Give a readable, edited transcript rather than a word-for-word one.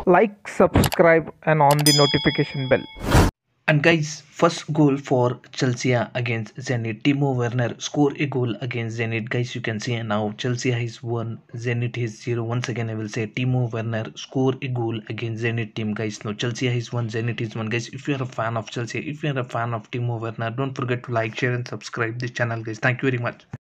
like, subscribe, and on the notification bell. And guys, first goal for Chelsea against Zenit. Timo Werner score a goal against Zenit. Guys, you can see now Chelsea has won, Zenit is 0. Once again, I will say Timo Werner score a goal against Zenit team. Guys, no, Chelsea has won, Zenit is 1. Guys, if you are a fan of Chelsea, if you are a fan of Timo Werner, don't forget to like, share, and subscribe this channel, guys. Thank you very much.